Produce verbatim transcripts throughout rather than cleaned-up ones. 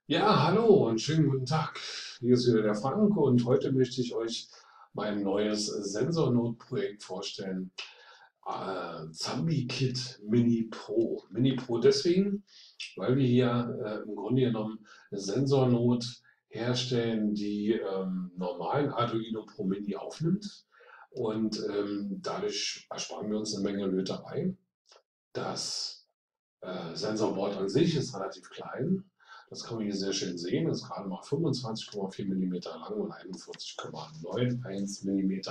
Ja, hallo und schönen guten Tag. Hier ist wieder der Frank und heute möchte ich euch mein neues Sensornode-Projekt vorstellen. Äh, ZambiKit Mini Pro. Mini Pro deswegen, weil wir hier äh, im Grunde genommen eine Sensornode herstellen, die ähm, normalen Arduino Pro Mini aufnimmt. Und ähm, dadurch ersparen wir uns eine Menge Löterei. Das äh, Sensorboard an sich ist relativ klein. Das kann man hier sehr schön sehen. Das ist gerade mal fünfundzwanzig Komma vier Millimeter lang und einundvierzig Komma einundneunzig Millimeter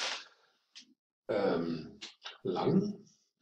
ähm, lang.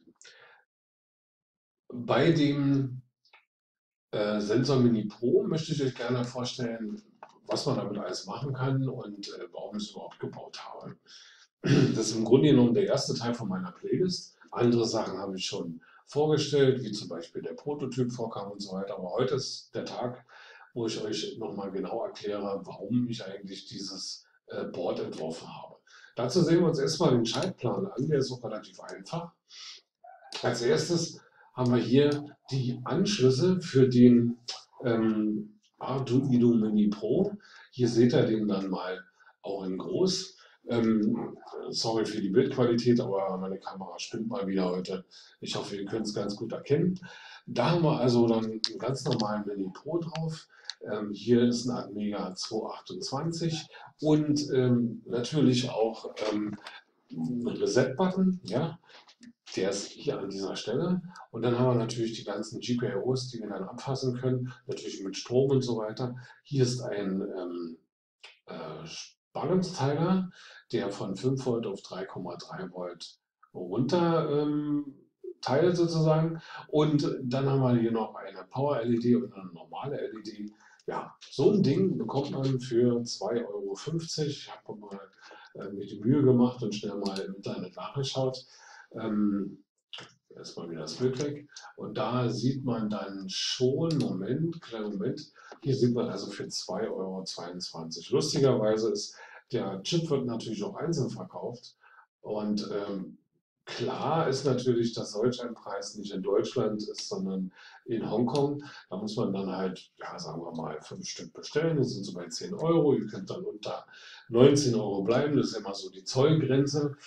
Bei dem äh, Sensor Mini Pro möchte ich euch gerne vorstellen, was man damit alles machen kann und äh, warum ich es überhaupt gebaut habe. Das ist im Grunde genommen der erste Teil von meiner Playlist. Andere Sachen habe ich schon vorgestellt, wie zum Beispiel der Prototyp-Vorgang und so weiter. Aber heute ist der Tag, wo ich euch nochmal genau erkläre, warum ich eigentlich dieses äh, Board entworfen habe. Dazu sehen wir uns erstmal den Schaltplan an. Der ist auch relativ einfach. Als erstes haben wir hier die Anschlüsse für den ähm, Arduino Mini Pro. Hier seht ihr den dann mal auch in groß. Ähm, sorry für die Bildqualität, aber meine Kamera spinnt mal wieder heute. Ich hoffe, ihr könnt es ganz gut erkennen. Da haben wir also dann einen ganz normalen Mini Pro drauf. Ähm, hier ist ein Atmega zweihundertachtundzwanzig und ähm, natürlich auch ähm, ein Reset-Button. Ja, der ist hier an dieser Stelle. Und dann haben wir natürlich die ganzen G P I Os, die wir dann abfassen können, natürlich mit Strom und so weiter. Hier ist ein ähm, äh, Spannungsteiler, der von fünf Volt auf drei Komma drei Volt runter ähm, teilt sozusagen. Und dann haben wir hier noch eine Power-L E D und eine normale L E D. Ja, so ein Ding bekommt man für zwei Euro fünfzig. Ich habe mal äh, mir die Mühe gemacht und schnell mal im Internet nachgeschaut. Ähm, Erstmal wieder das Bild weg. Und da sieht man dann schon, Moment, kleinen Moment, hier sieht man also für zwei Euro zweiundzwanzig. Lustigerweise ist, der Chip wird natürlich auch einzeln verkauft. Und ähm, klar ist natürlich, dass solch ein Preis nicht in Deutschland ist, sondern in Hongkong. Da muss man dann halt, ja, sagen wir mal, fünf Stück bestellen. Das sind so bei zehn Euro. Ihr könnt dann unter neunzehn Euro bleiben. Das ist immer so die Zollgrenze.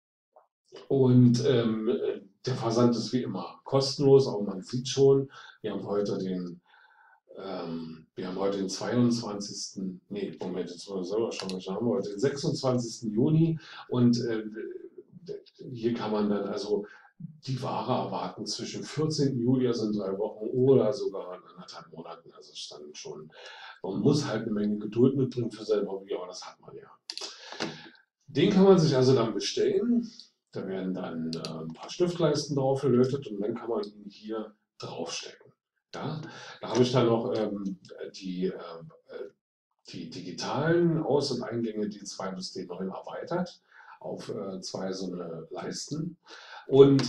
Und ähm, der Versand ist wie immer kostenlos, aber man sieht schon, wir haben heute den, ähm, wir haben heute den zweiundzwanzigsten. Nee, Moment, jetzt muss ich selber schauen, was haben wir heute? Den sechsundzwanzigsten Juni und äh, hier kann man dann also die Ware erwarten zwischen vierzehnten Juli, also in drei Wochen, oder sogar in anderthalb Monaten. Also ist dann schon, man muss halt eine Menge Geduld mitbringen für sein Hobby, aber das hat man ja. Den kann man sich also dann bestellen. Da werden dann äh, ein paar Stiftleisten drauf gelötet und dann kann man ihn hier draufstecken. Ja, da habe ich dann noch ähm, die, äh, die digitalen Aus- und Eingänge D zwei bis D neun erweitert auf äh, zwei so eine Leisten. Und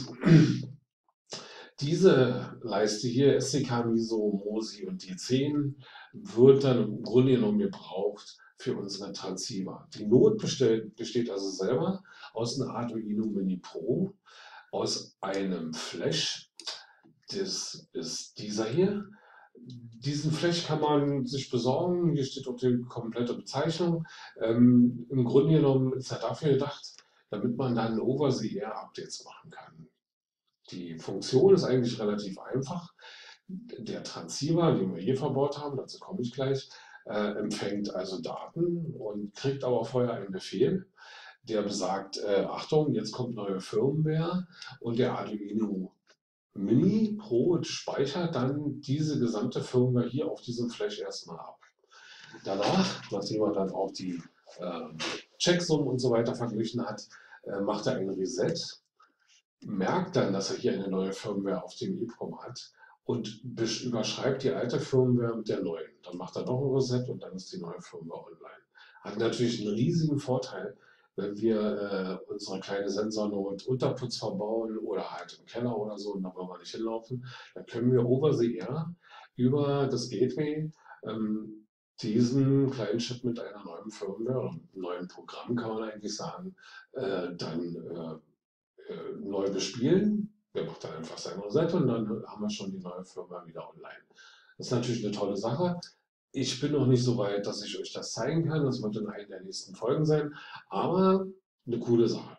diese Leiste hier, S D K, MISO, MOSI und D zehn, wird dann im Grunde genommen gebraucht für unsere Transceiver. Die Node besteht, besteht also selber aus einem Arduino Mini Pro, aus einem Flash, das ist dieser hier. Diesen Flash kann man sich besorgen, hier steht auch die komplette Bezeichnung. Ähm, Im Grunde genommen ist er dafür gedacht, damit man dann Over-the-Air-Updates machen kann. Die Funktion ist eigentlich relativ einfach. Der Transceiver, den wir hier verbaut haben, dazu komme ich gleich, äh, empfängt also Daten und kriegt aber vorher einen Befehl, der besagt, äh, Achtung, jetzt kommt neue Firmware und der Arduino Mini Pro speichert dann diese gesamte Firmware hier auf diesem Flash erstmal ab. Danach, nachdem er dann auch die äh, Checksummen und so weiter verglichen hat, äh, macht er ein Reset, merkt dann, dass er hier eine neue Firmware auf dem EEPROM hat und überschreibt die alte Firmware mit der neuen. Dann macht er noch ein Reset und dann ist die neue Firmware online. Hat natürlich einen riesigen Vorteil, wenn wir äh, unsere kleine Sensornode Unterputz verbauen oder halt im Keller oder so, und da wollen wir nicht hinlaufen, dann können wir over the air über das Gateway ähm, diesen kleinen Chip mit einer neuen Firmware oder einem neuen Programm, kann man eigentlich sagen, äh, dann äh, äh, neu bespielen. Der macht dann einfach sein Reset und dann haben wir schon die neue Firma wieder online. Das ist natürlich eine tolle Sache. Ich bin noch nicht so weit, dass ich euch das zeigen kann. Das wird in einer der nächsten Folgen sein, aber eine coole Sache.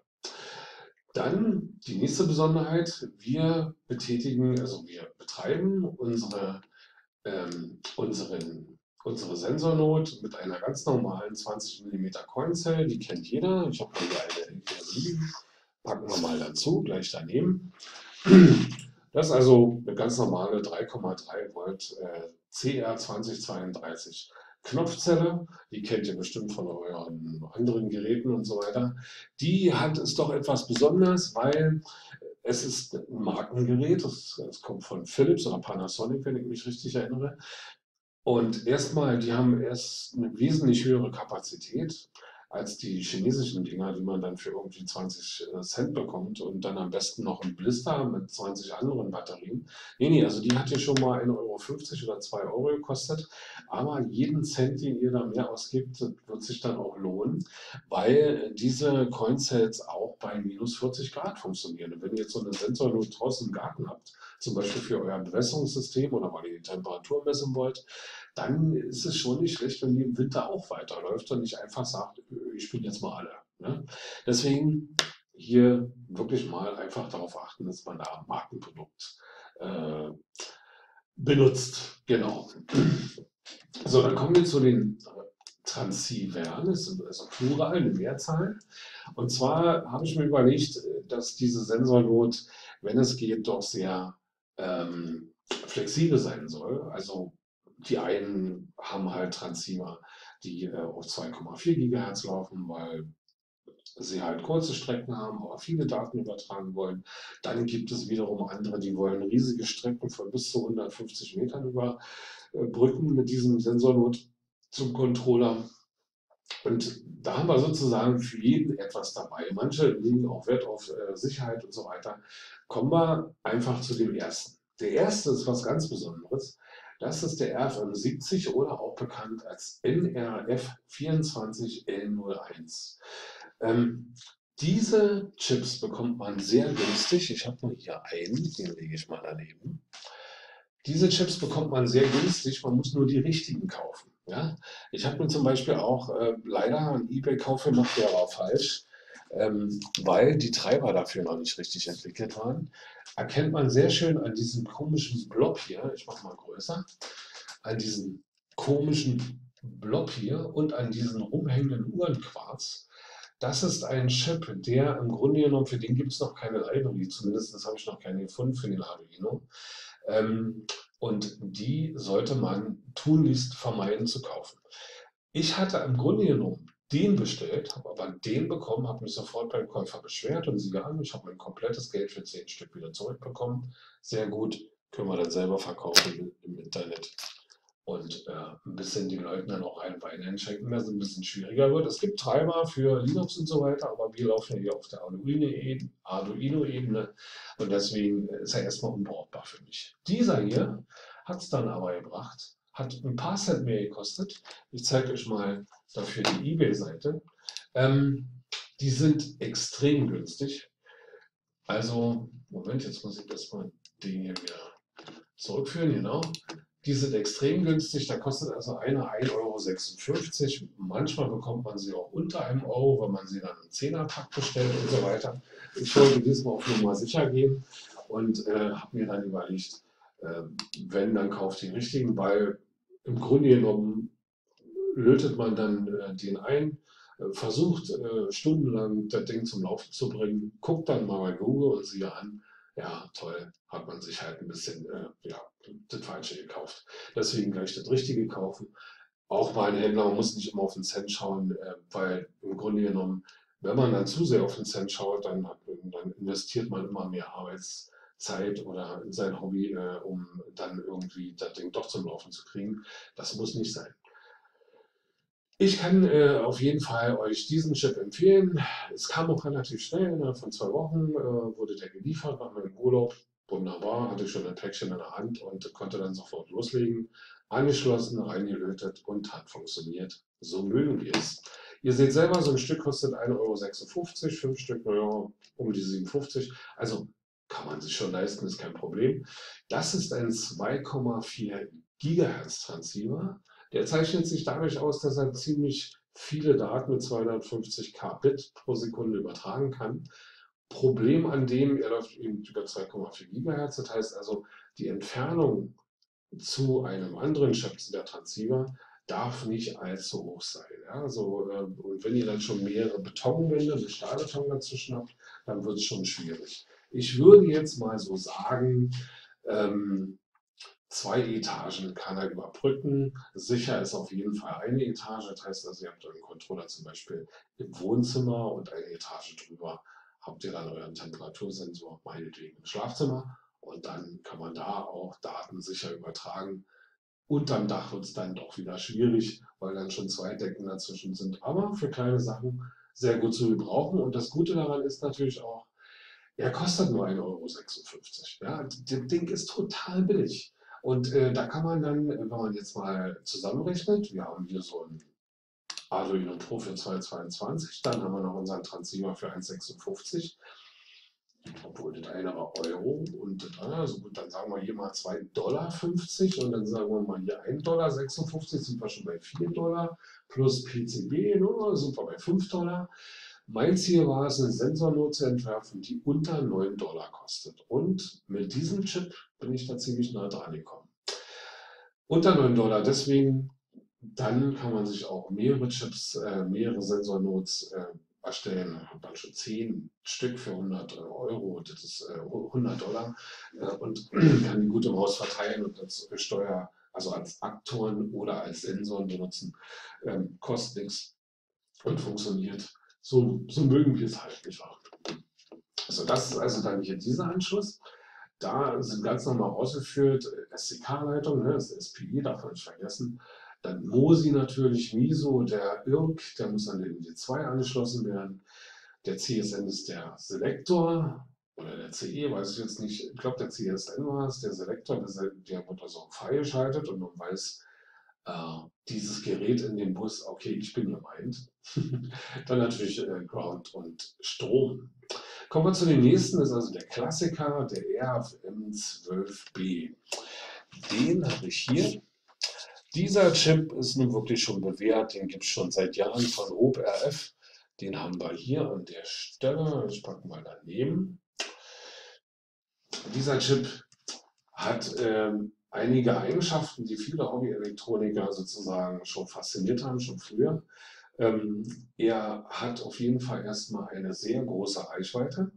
Dann die nächste Besonderheit, wir betätigen, also wir betreiben unsere, ähm, unseren, unsere Sensornode mit einer ganz normalen zwanzig Millimeter Coin-Cell, die kennt jeder. Ich habe hier eine hier liegen, packen wir mal dazu, gleich daneben. Das ist also eine ganz normale drei Komma drei Volt äh, C R zwanzig zweiunddreißig Knopfzelle. Die kennt ihr bestimmt von euren anderen Geräten und so weiter. Die hat es doch etwas besonders, weil es ist ein Markengerät. Es, es kommt von Philips oder Panasonic, wenn ich mich richtig erinnere. Und erstmal, die haben erst eine wesentlich höhere Kapazität als die chinesischen Dinger, die man dann für irgendwie zwanzig Cent bekommt und dann am besten noch ein Blister mit zwanzig anderen Batterien. Nee, nee, also die hat ja schon mal ein Euro fünfzig oder zwei Euro gekostet, aber jeden Cent, den ihr da mehr ausgibt, wird sich dann auch lohnen, weil diese Coin-Cells auch bei minus vierzig Grad funktionieren. Und wenn ihr jetzt so eine Sensornode draußen im Garten habt, zum Beispiel für euer Bewässerungssystem oder weil ihr die Temperatur messen wollt, dann ist es schon nicht schlecht, wenn die im Winter auch weiterläuft und nicht einfach sagt, ich spiele jetzt mal alle. Ne? Deswegen hier wirklich mal einfach darauf achten, dass man da ein Markenprodukt äh, benutzt. Genau. So, dann kommen wir zu den Transceivern, das sind also Plural, eine Mehrzahl. Und zwar habe ich mir überlegt, dass diese Sensornode, wenn es geht, doch sehr ähm, flexibel sein soll. Also die einen haben halt Transceiver, die äh, auf zwei Komma vier Gigahertz laufen, weil sie halt kurze Strecken haben, aber viele Daten übertragen wollen. Dann gibt es wiederum andere, die wollen riesige Strecken von bis zu hundertfünfzig Metern überbrücken mit diesem Sensornode zum Controller. Und da haben wir sozusagen für jeden etwas dabei. Manche legen auch Wert auf äh, Sicherheit und so weiter. Kommen wir einfach zu dem ersten. Der erste ist was ganz Besonderes. Das ist der R F M siebzig oder auch bekannt als N R F vierundzwanzig L null eins. Ähm, diese Chips bekommt man sehr günstig. Ich habe nur hier einen, den lege ich mal daneben. Diese Chips bekommt man sehr günstig, man muss nur die richtigen kaufen. Ja? Ich habe mir zum Beispiel auch äh, leider einen eBay-Kauf gemacht, der war falsch, ähm, weil die Treiber dafür noch nicht richtig entwickelt waren. Erkennt man sehr schön an diesem komischen Blob hier, ich mache mal größer, an diesem komischen Blob hier und an diesen rumhängenden Uhrenquarz. Das ist ein Chip, der im Grunde genommen, für den gibt es noch keine Library, zumindest habe ich noch keine gefunden für den Arduino. Ähm, und die sollte man tunlichst vermeiden zu kaufen. Ich hatte im Grunde genommen den bestellt, habe aber den bekommen, habe mich sofort beim Käufer beschwert und siehe an, ich habe mein komplettes Geld für zehn Stück wieder zurückbekommen. Sehr gut, können wir dann selber verkaufen im Internet und äh, ein bisschen den Leuten dann auch einen Wein einschenken, dass es ein bisschen schwieriger wird. Es gibt Treiber für Linux und so weiter, aber wir laufen ja hier auf der Arduino-Ebene und deswegen ist er erstmal unbrauchbar für mich. Dieser hier hat es dann aber gebracht, hat ein paar Cent mehr gekostet. Ich zeige euch mal dafür die eBay-Seite. Ähm, die sind extrem günstig. Also, Moment, jetzt muss ich das mal den hier wieder zurückführen, genau. Die sind extrem günstig, da kostet also eine ein Euro sechsundfünfzig. Manchmal bekommt man sie auch unter einem Euro, wenn man sie dann im Zehnerpack bestellt und so weiter. Ich wollte diesmal auf Nummer sicher gehen und äh, habe mir dann überlegt, äh, wenn, dann kauft die richtigen, weil im Grunde genommen lötet man dann äh, den ein, äh, versucht äh, stundenlang das Ding zum Laufen zu bringen, guckt dann mal bei Google und siehe an, ja toll, hat man sich halt ein bisschen äh, ja, das Falsche gekauft. Deswegen gleich das Richtige kaufen. Auch mal ein Händler, man muss nicht immer auf den Cent schauen, äh, weil im Grunde genommen, wenn man dann zu sehr auf den Cent schaut, dann, hat, dann investiert man immer mehr Arbeitszeit oder in sein Hobby, äh, um dann irgendwie das Ding doch zum Laufen zu kriegen. Das muss nicht sein. Ich kann äh, auf jeden Fall euch diesen Chip empfehlen. Es kam auch relativ schnell, innerhalb von zwei Wochen äh, wurde der geliefert nach meinem Urlaub. Wunderbar, hatte ich schon ein Päckchen in der Hand und konnte dann sofort loslegen. Angeschlossen, reingelötet und hat funktioniert. So mögen wir es. Ihr seht selber, so ein Stück kostet ein Euro sechsundfünfzig, fünf Stück, naja, um die siebenundfünfzig. Also kann man sich schon leisten, ist kein Problem. Das ist ein zwei Komma vier Gigahertz Transceiver. Der zeichnet sich dadurch aus, dass er ziemlich viele Daten mit zweihundertfünfzig Kbit pro Sekunde übertragen kann. Problem an dem, er läuft eben über zwei Komma vier Gigahertz, das heißt also, die Entfernung zu einem anderen Chip, zu der Transceiver, darf nicht allzu hoch sein. Ja? Also, äh, und wenn ihr dann schon mehrere Betonwände mit Stahlbeton dazwischen habt, dann wird es schon schwierig. Ich würde jetzt mal so sagen, ähm, zwei Etagen kann er überbrücken. Sicher ist auf jeden Fall eine Etage. Das heißt also, ihr habt euren Controller zum Beispiel im Wohnzimmer und eine Etage drüber habt ihr dann euren Temperatursensor, meinetwegen im Schlafzimmer. Und dann kann man da auch Daten sicher übertragen. Unterm Dach wird es dann doch wieder schwierig, weil dann schon zwei Decken dazwischen sind. Aber für kleine Sachen sehr gut zu gebrauchen. Und das Gute daran ist natürlich auch, er kostet nur ein Euro sechsundfünfzig. Ja, das Ding ist total billig. Und äh, da kann man dann, wenn man jetzt mal zusammenrechnet, wir haben hier so ein Arduino Pro für zweihundertzweiundzwanzig, dann haben wir noch unseren Transceiver für eins Komma sechsundfünfzig, obwohl das eine war Euro und also gut, dann sagen wir hier mal zwei Dollar fünfzig und dann sagen wir mal hier ein Dollar sechsundfünfzig, sind wir schon bei vier Dollar plus P C B, ne, sind wir bei fünf Dollar. Mein Ziel war es, eine Sensornode zu entwerfen, die unter neun Dollar kostet. Und mit diesem Chip bin ich da ziemlich nah dran gekommen. Unter neun Dollar, deswegen, dann kann man sich auch mehrere Chips, äh, mehrere Sensornodes äh, erstellen. Ich habe dann schon zehn Stück für hundert Euro, das ist äh, hundert Dollar, äh, und kann die gut im Haus verteilen und als Steuer, also als Aktoren oder als Sensoren benutzen. Ähm, kostet nichts und funktioniert. So, so mögen wir es halt nicht wahr? Also das ist also dann hier dieser Anschluss. Da sind ganz normal ausgeführt S D K-Leitung, ne, das S P I, darf man nicht vergessen. Dann MOSI natürlich, MISO, der I R C, der muss an den M D zwei angeschlossen werden. Der C S N ist der Selektor oder der C E, weiß ich jetzt nicht. Ich glaube, der C S N war es, der Selektor, der, der wird also auf Freie geschaltet und man weiß, äh, dieses Gerät in dem Bus, okay, ich bin gemeint. Dann natürlich äh, Ground und Strom. Kommen wir zu dem nächsten, das ist also der Klassiker, der R F M zwölf B. Den habe ich hier. Dieser Chip ist nun wirklich schon bewährt, den gibt es schon seit Jahren von OpenRF. Den haben wir hier an der Stelle, ich packe mal daneben. Dieser Chip hat ähm, einige Eigenschaften, die viele Hobbyelektroniker sozusagen schon fasziniert haben, schon früher. Ähm, er hat auf jeden Fall erstmal eine sehr große Reichweite.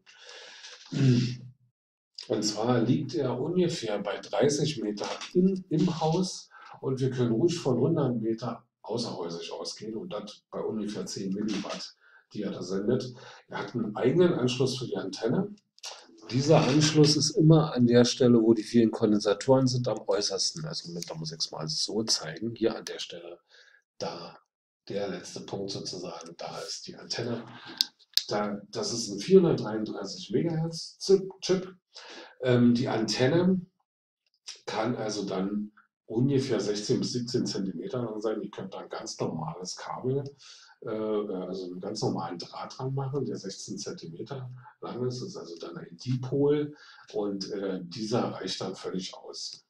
Und zwar liegt er ungefähr bei dreißig Meter in, im Haus und wir können ruhig von hundert Meter außerhäusig ausgehen und das bei ungefähr zehn Milliwatt, die er da sendet. Er hat einen eigenen Anschluss für die Antenne. Dieser Anschluss ist immer an der Stelle, wo die vielen Kondensatoren sind, am äußersten. Also mit, da muss ich es mal so zeigen. Hier an der Stelle, da der letzte Punkt sozusagen, da ist die Antenne. Da, das ist ein vierhundertdreiunddreißig Megahertz Chip. Ähm, die Antenne kann also dann ungefähr sechzehn bis siebzehn Zentimeter lang sein. Ihr könnt da ein ganz normales Kabel, äh, also einen ganz normalen Draht dran machen, der sechzehn Zentimeter lang ist. Das ist also dann ein Dipol und äh, dieser reicht dann völlig aus.